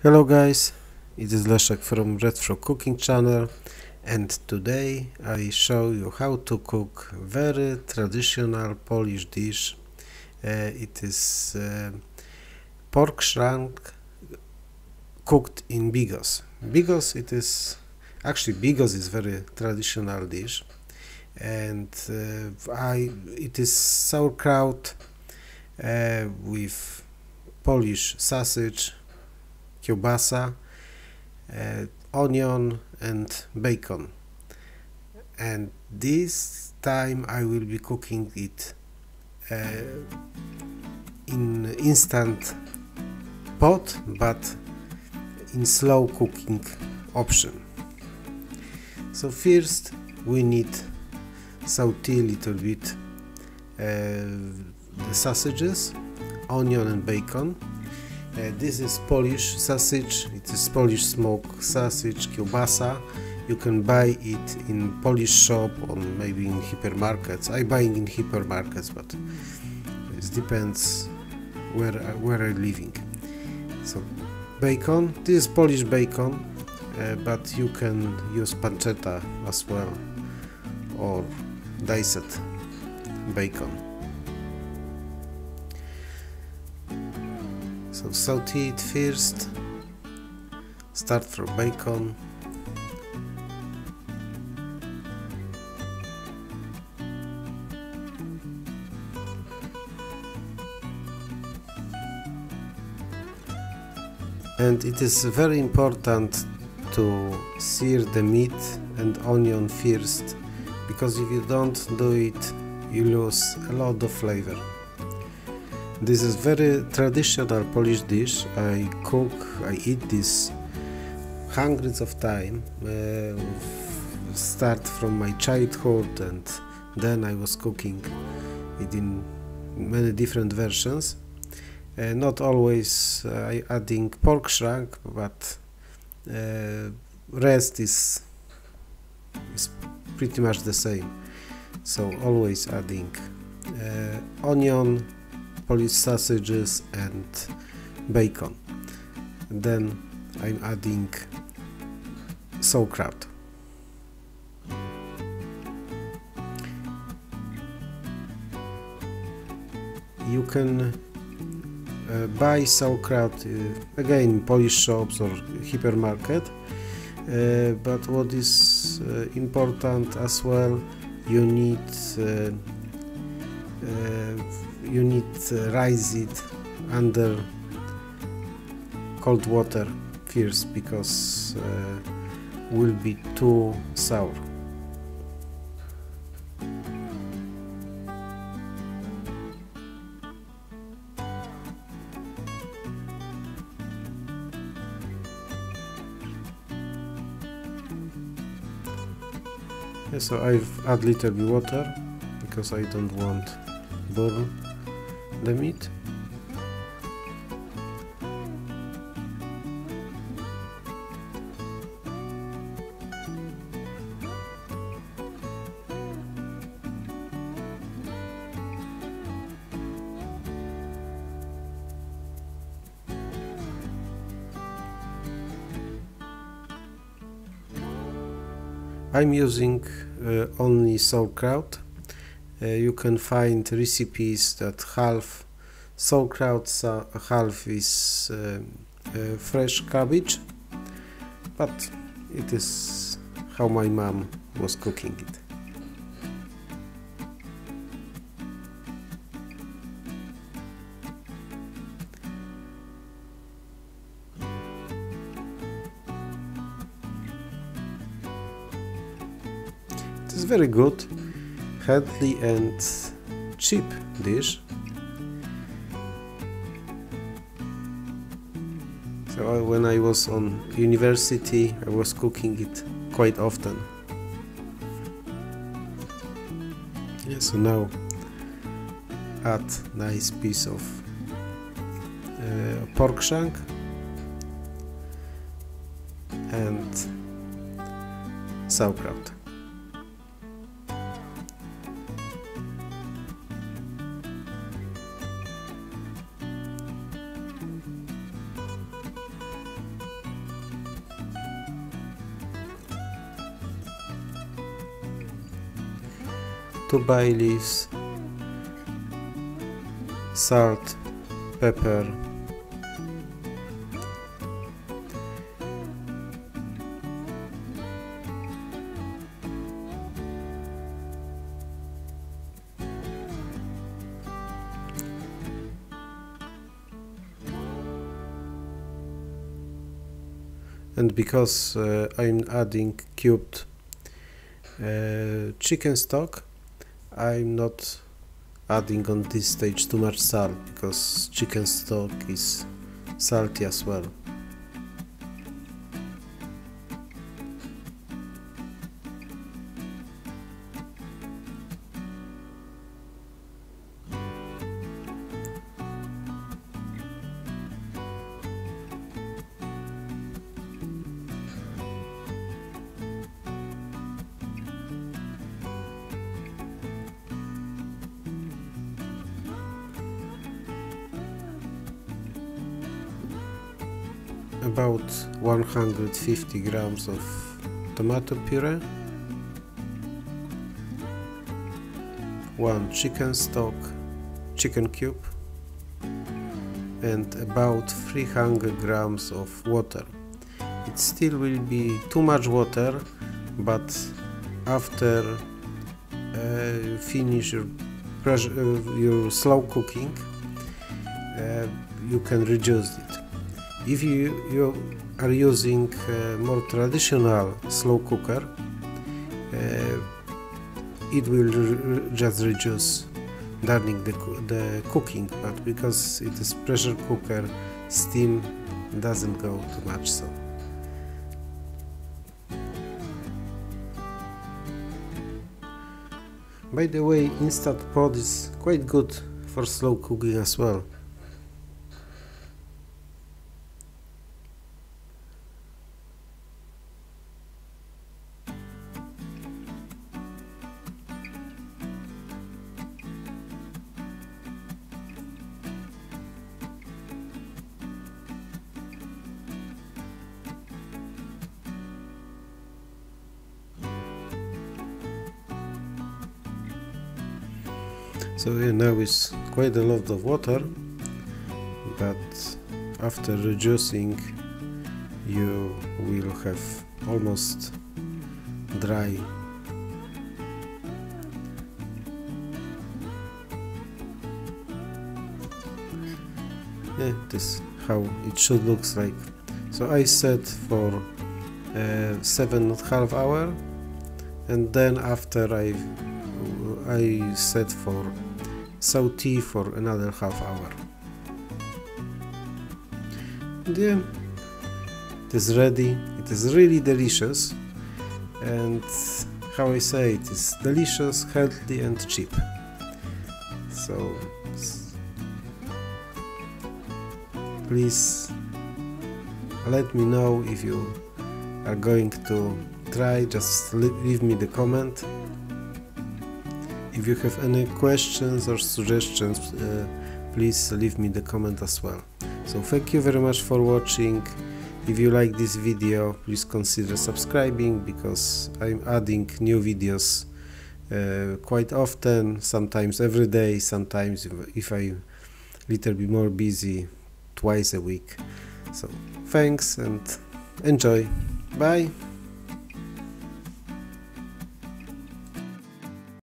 Hello guys, it is Leszek from Retro Cooking channel, and today I show you how to cook very traditional Polish dish. It is pork shrank cooked in bigos. Bigos is very traditional dish, and it is sauerkraut with Polish sausage, kielbasa, onion and bacon, and this time I will be cooking it in instant pot, but in slow cooking option. So first we need saute a little bit the sausages, onion and bacon. This is Polish sausage, it is Polish smoked sausage, kielbasa. You can buy it in Polish shop or maybe in hypermarkets. I buy in hypermarkets, but it depends where I'm living. So bacon, this is Polish bacon, but you can use pancetta as well, or diced bacon. So saute it first, start from bacon, and it is very important to sear the meat and onion first, because if you don't do it, you lose a lot of flavor. This is very traditional Polish dish. I eat this hundreds of times. Start from my childhood, and then I was cooking it in many different versions. Not always I adding pork shrank, but rest is pretty much the same. So always adding onion, Polish sausages and bacon. Then I'm adding sauerkraut. You can buy sauerkraut again in Polish shops or hypermarket, but what is important as well, you need rise it under cold water first, because will be too sour. So I've add little bit water because I don't want burn the meat. I'm using only sauerkraut. You can find recipes that half sauerkraut, half is fresh cabbage, but it is how my mom was cooking it. It is very good, healthy and cheap dish. So when I was on university, I was cooking it quite often. Yeah, so now add nice piece of pork shank and sauerkraut. 2 bay leaves, salt, pepper, and because I'm adding cubed chicken stock, I'm not adding on this stage too much salt, because chicken stock is salty as well. About 150 grams of tomato puree, 1 chicken stock, chicken cube, and about 300 grams of water. It still will be too much water, but after you finish your slow cooking, you can reduce it. If you are using more traditional slow cooker, it will just reduce during the cooking, but because it is pressure cooker, steam doesn't go too much. So by the way, instant pot is quite good for slow cooking as well. So yeah, now it's quite a lot of water, but after reducing you will have almost dry. Yeah, this is how it should look like. So I set for 7.5 hours, and then after I set for saute for another half hour. And yeah, it is ready. It is really delicious, and how I say, it is delicious, healthy and cheap. So please let me know if you are going to try. Just leave me the comment. If you have any questions or suggestions, please leave me the comment as well. So thank you very much for watching. If you like this video, please consider subscribing, because I'm adding new videos quite often, sometimes every day, sometimes if I'm a little bit more busy, twice a week. So thanks and enjoy. Bye.